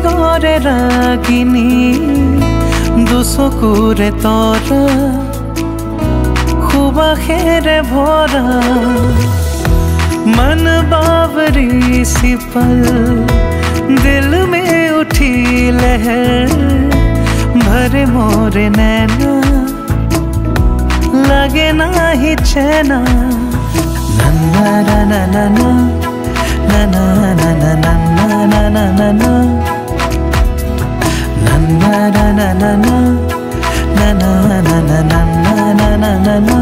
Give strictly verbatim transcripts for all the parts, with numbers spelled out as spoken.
গরে রাগিনী দুচকুৰে তৰা সুবাসেৰে ভৰা मन बावरी सी पल दिल में उठी लहर भरे मोरे नैना लगे ना ही चैना नन्ना ना ना ना ना ना ना ना ना ना ना ना ना ना नन्ना ना ना ना ना ना ना ना ना ना ना ना ना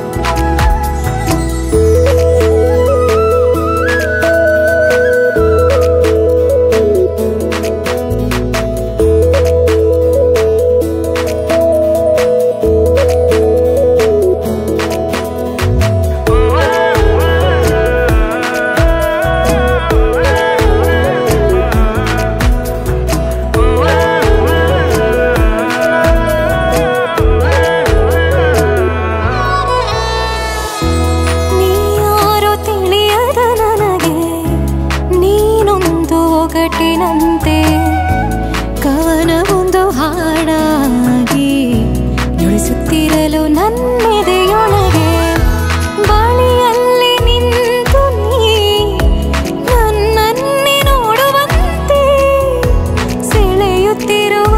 ಕವನವೊಂದು ಹಾಡಾಗಿ ನುಡಿಸುತ್ತಿರಲು ನನ್ನೆದೆಯೊಳಗೆ ಬಳಿಯಲ್ಲಿ ನಿಂತು ನೀ ನನ್ನನ್ನೇ ನೋಡುವಂತೆ ಸೆಳೆಯುತ್ತಿರುವ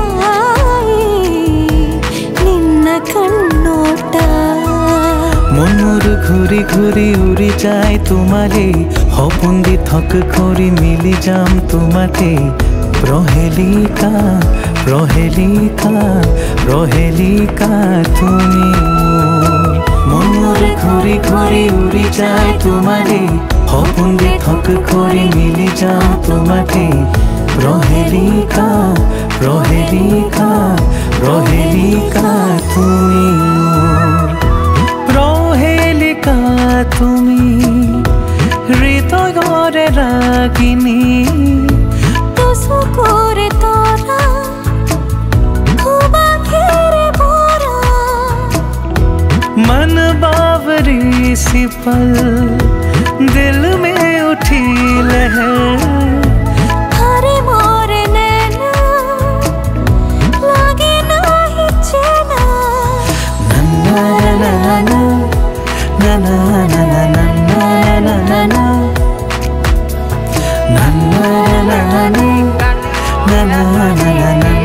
ನಿನ್ನ ಕಣ್ಣೋಟ মনুর ঘুরি ঘুরি উড়ি যায় তোমারে হপন্দি থক খরি মিলি যাম তোমাতে প্রহেলিকা প্রহেলিকা প্রহেলিকা তুমি মনুর ঘুরি ঘুরি উড়ি যায় তোমারে হপন্দি থক খরি মিলি যাম তোমাতে প্রহেলিকা প্রহেলিকা প্রহেলিকা তুমি প্রহেলিকা তুমি হৃদয় গরে রাগিনী দুচকুৰে তৰা সুবাসেৰে ভৰা मन बावरी सी पल दिल में उठी लहर भरे मोरे नैना लगे ना ही चैना नन्ना ना ना ना ना ना ना ना ना ना ना ना na na na na na na na na na